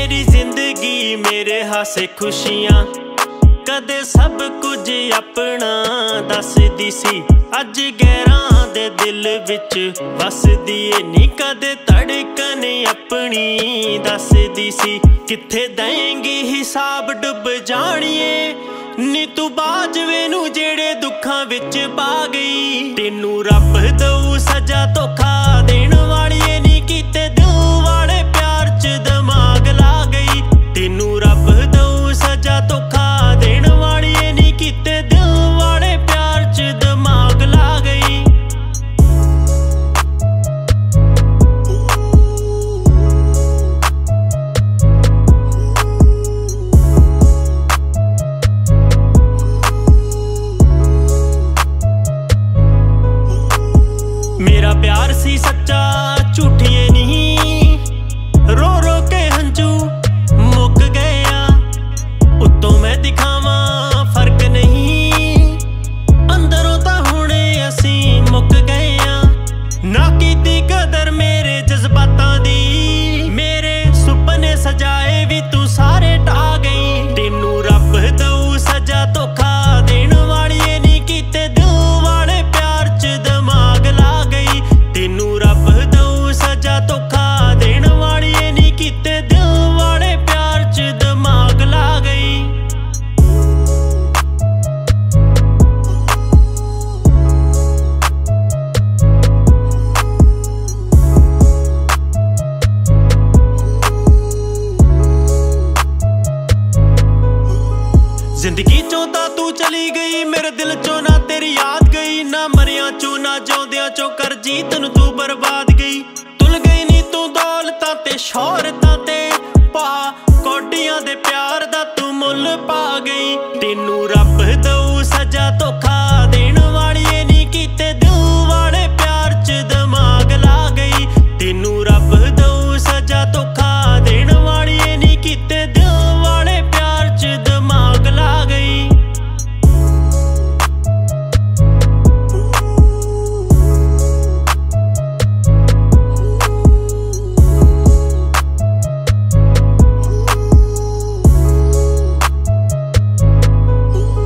मेरी जिंदगी मेरे हासे खुशियां कदे सब कुछ अपना दसदी सी। अज गैरां दे दिल विच वसदी ए नी कदे धड़कन अपनी दसदी सी। किथे देंगी हिसाब डुब जानिए नी तू बाजवे नू जेड़े दुखां विच पा गई। तेनू रब दऊ सजा धोखा देण वालिए नी कीते दिल वाले प्यार च दिमाग ला गई। तेनू रब दऊ सजा धोखा देण वालिए नी कीते दिल वाले प्यार च दिमाग ला गई। मेरा प्यार सी सच्चा झूठिए नहीं, रो रो के हंझू मुक गया। उत्तों मैं दिखावा फर्क नहीं, अंदरों तां हुणे असी मुक गया। ना कीती कदर मेरे जज्बातां दी, मेरे सुपने सजाए भी तू सारे ढा गई। तेनू रब दऊ सजा धोखा देण वालिए नी कीते दिल वाले प्यार च दिमाग ला गई। तेनू रब दऊ सजा धोखा देण वालिए नी कीते दिल वाले प्यार च दिमाग ला गई। जिंदगी चों तां तू चली गई, मेरे दिल चों ना तेरी याद गई। ना मरिया चों ना जिउंदियां चों कर जी तैनू तू बर्बाद गई। तुल गई नी तू दौलतां ते शोहरत